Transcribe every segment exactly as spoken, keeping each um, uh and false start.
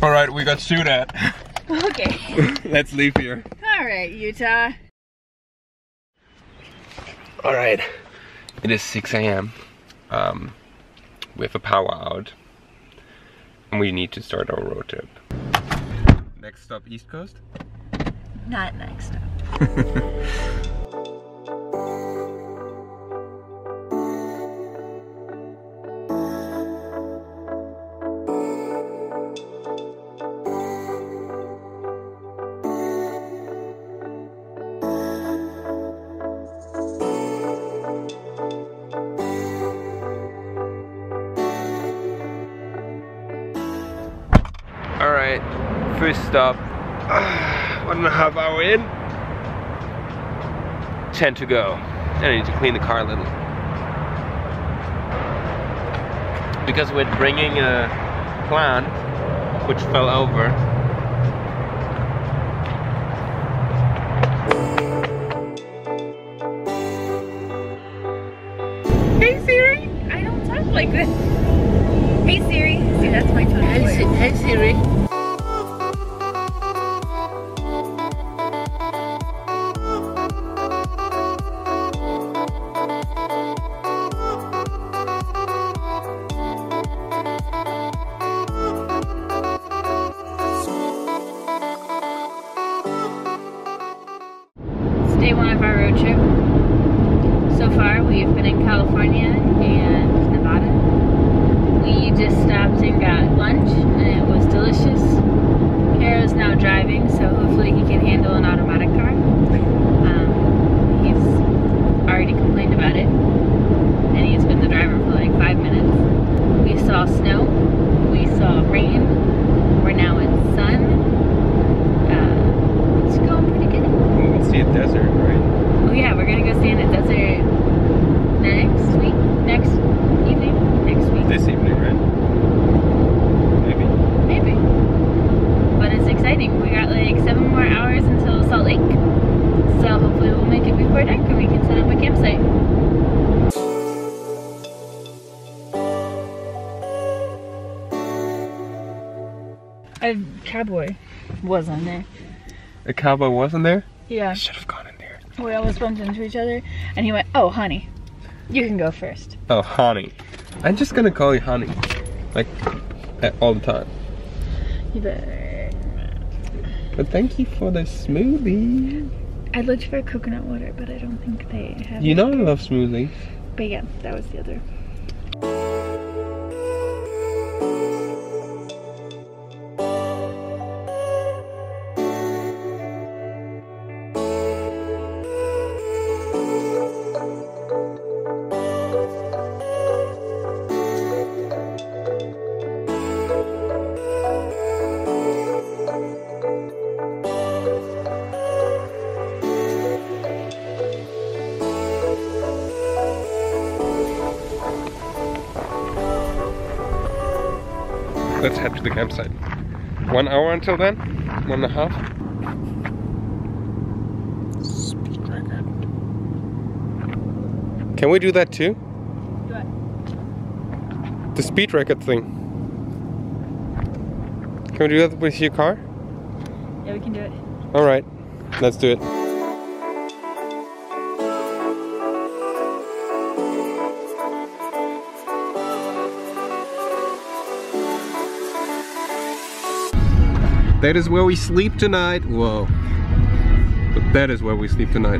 Alright, we got shoot at. Okay. Let's leave here. Alright, Utah. Alright, it is six A M Um, we have a power out. And we need to start our road trip. Next stop, East Coast? Not next stop. Alright, first stop, uh, one and a half hour in, ten to go. And I need to clean the car a little. Because we're bringing a plant which fell over. Hey Siri! I don't talk like this. Hey Siri! See, that's my tone. Hey, si hey Siri. It's day one of our road trip. So far, we've been in California and Nevada. We just stopped and got lunch, and it was delicious. Kara's now driving, so hopefully he can handle an automatic car. Um, he's already complained about it, and he's been the driver for like five minutes. We saw snow, we saw rain, we're now in sun. Uh, it's going pretty good. We'll see a desert, right? Oh yeah, we're gonna go stay in a desert next week, next evening, next week. This evening, right? Maybe. Maybe. But it's exciting. We got like seven more hours until Salt Lake. So hopefully we'll make it before dark and we can set up a campsite. A cowboy was on there. A cowboy wasn't there? Yeah. I should have gone in there. We almost bumped into each other and he went, "Oh honey, you can go first." Oh, honey. I'm just gonna call you honey. Like, all the time. You better. But thank you for the smoothie. I looked for coconut water, but I don't think they have You it. know I love smoothies. But yeah, that was the other. Let's head to the campsite. One hour until then? One and a half? Speed record. Can we do that too? Do what? The speed record thing. Can we do that with your car? Yeah, we can do it. Alright, let's do it. That is where we sleep tonight. Whoa. But that is where we sleep tonight.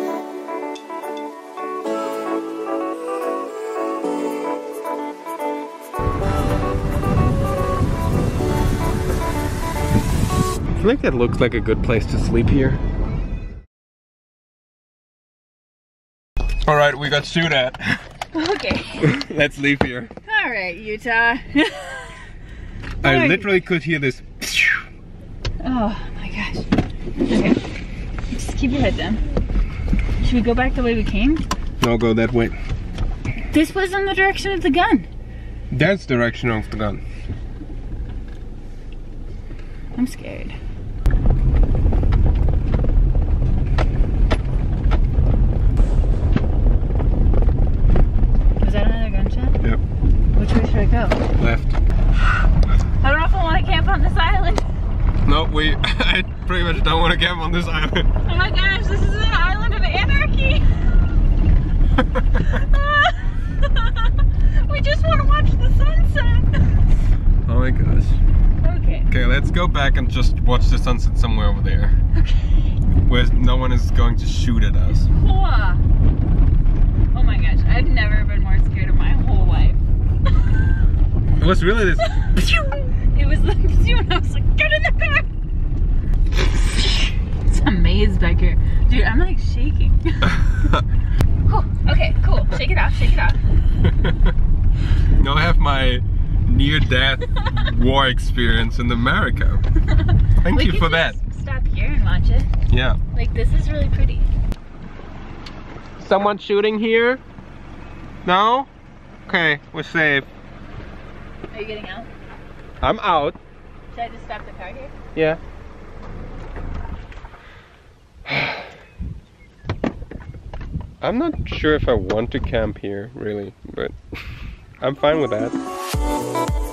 I feel like that looks like a good place to sleep here. Alright, we got shoot at. Okay. Let's leave here. Alright, Utah. I Alright. literally could hear this. Oh my gosh. Okay. Just keep your head down. Should we go back the way we came? No, go that way. This was in the direction of the gun. That's the direction of the gun. I'm scared. Was that another gunshot? Yep. Which way should I go? Left. I don't know if I want to camp on this island. we I pretty much don't want to camp on this island. Oh my gosh, this is an island of anarchy. We just want to watch the sunset. Oh my gosh. Okay. Okay, let's go back and just watch the sunset somewhere over there. Okay. Where no one is going to shoot at us. Cool. Oh my gosh, I've never been more scared in my whole life. It was really this. It was like, and I was like, get in the car! It's a maze back here. Dude, I'm like shaking. Cool. Okay, cool. Shake it off, shake it off. Now I have my near-death war experience in America. Thank we you for that. Stop here and watch it. Yeah. Like, this is really pretty. Someone shooting here? No? Okay, we're safe. Are you getting out? I'm out. Should I just stop the car here? Yeah. I'm not sure if I want to camp here, really, but I'm fine with that.